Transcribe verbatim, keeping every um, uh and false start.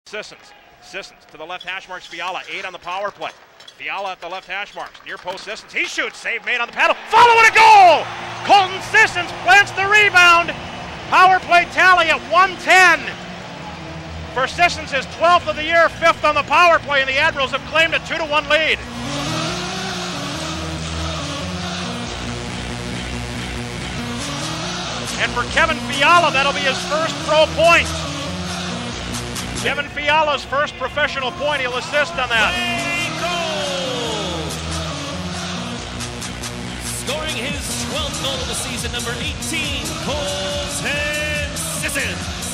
Sissons. Sissons to the left hash marks Fiala. Eight on the power play. Fiala at the left hash marks. Near post Sissons. He shoots. Save made on the paddle. Following a goal! Colton Sissons plants the rebound. Power play tally at one ten. For Sissons, his twelfth of the year, fifth on the power play, and the Admirals have claimed a two to one lead. And for Kevin Fiala, that'll be his first pro point. Kevin Fiala's first professional point. He'll assist on that. Goal! Scoring his twelfth goal of the season, number eighteen, Colton Sissons.